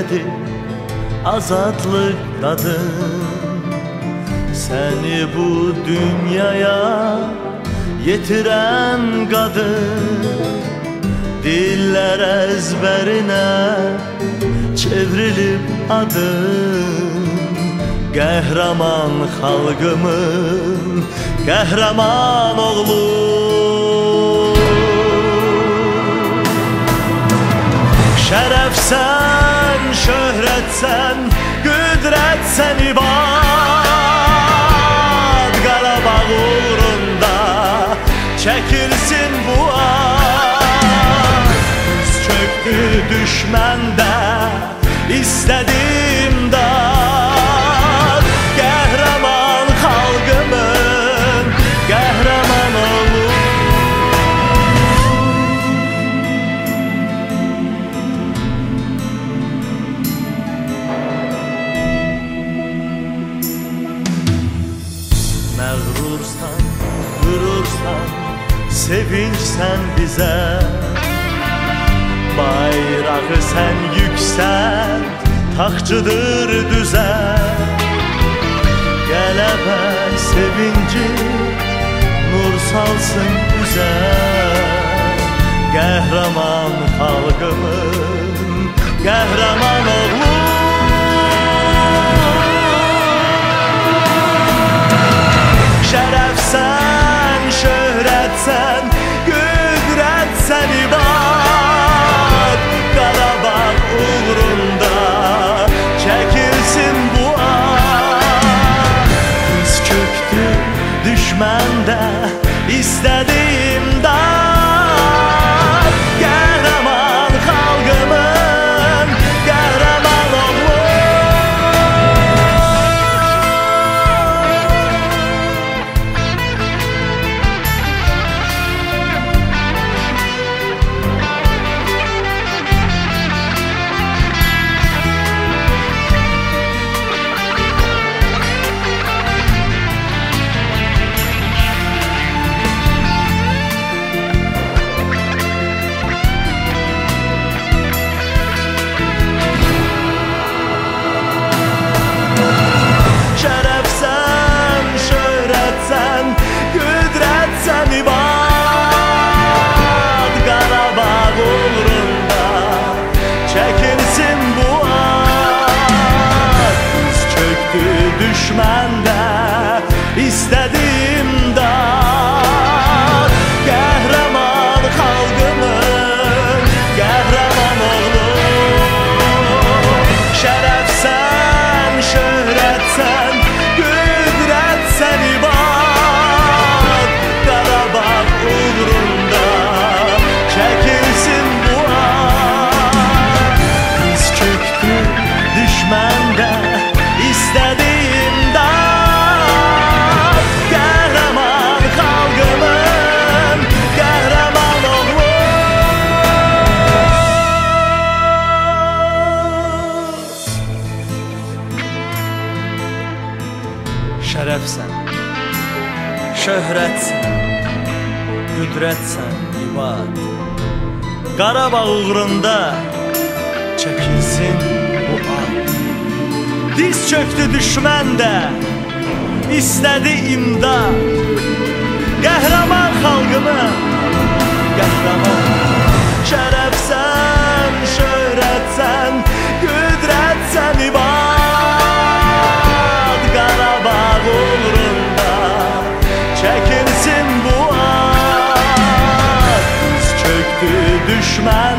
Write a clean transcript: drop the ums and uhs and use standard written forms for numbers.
istedi azadlık kadın. Seni bu dünyaya getiren kadın, diller ezberine çevrilip adın. Qəhrəman xalqımın qəhrəman oğlu. Şərəfsən, şöhrətsən, qüdrətsən ibad. Qarabağ uğrunda çəkilsin bu ad. Üz çöktü düşməndə istədim dad. Qəhrəman xalqımın qəhrəman oğlu. Məğrursan, qürursan, sevinçsən bizə. Bayrağı sən yüksəlt, taxçıdır düzə. Qələbə sevinci nur salsın üzə. Qəhrəman xalqımın qəhrəman oğlu. Şərəfsən, şöhrətsən, qüdrətsən ibad. Qarabağ uğrunda çəkilsin bu ad. Üz çöktü düşməndə istədim dad. Qəhrəman xalqımın qəhrəman oğlu. Düşməndə istədim dad. Qəhrəman xalqımın qəhrəman oğlu. Şərəfsən, şöhrətsən, qüdrətsən ibad. Qarabağ uğrunda çəkilsin bu ad. Üz çöktü düşməndə İstədim dad. Qəhrəman xalqımın qəhrəman oğlu. Şərəfsən, şöhrətsən, qüdrətsən ibad. Qarabağ uğrunda çəkilsin bu ad. Diz çöktü düşməndə istədi imdad. Qəhrəman xalqımın qəhrəman. Şərəfsən, şöhrətsən, qüdrətsən ibad. Qarabağ uğrunda çəkilsin bu ad. Diz çöktü düşmən